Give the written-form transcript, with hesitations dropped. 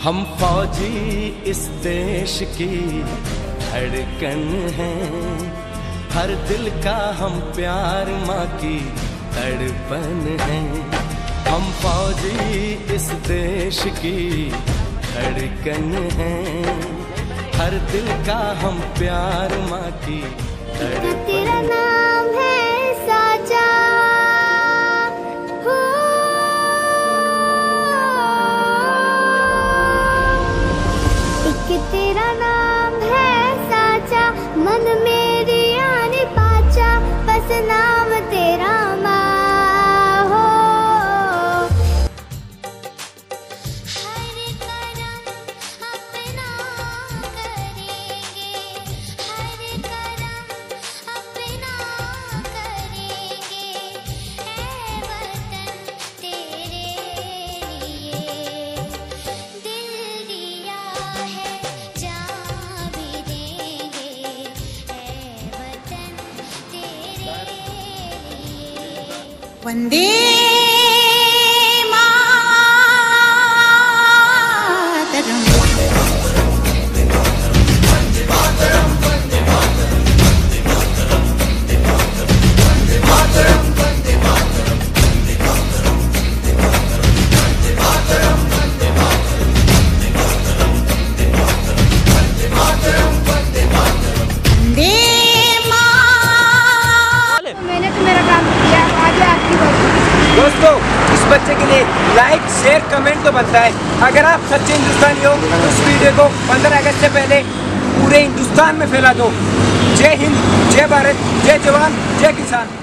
हम फौजी इस देश की धड़कन हैं, हर दिल का हम प्यार माँ की तड़पन हैं। हम फौजी इस देश की धड़कन हैं, हर दिल का हम प्यार माँ की तड़पन। तेरा नाम है साचा, हो एक तेरा नाम है साचा, मन मेरी आने पाचा, बस नाम तेरा माँ हो। हर करम अपना करेंगे, हर करम अपना करेंगे, ऐ वतन तेरे लिए दिल दिया है, जान भी देंगे, ऐ वतन तेरे लिए। वंदे मैंने तो मेरा काम किया, आज आपकी बारी। दोस्तों, इस बच्चे के लिए लाइक शेयर कमेंट तो बनता है। अगर आप सच्चे हिंदुस्तानी हो तो इस वीडियो को 15 अगस्त से पहले पूरे हिंदुस्तान में फैला दो। जय हिंद, जय भारत, जय जवान, जय किसान।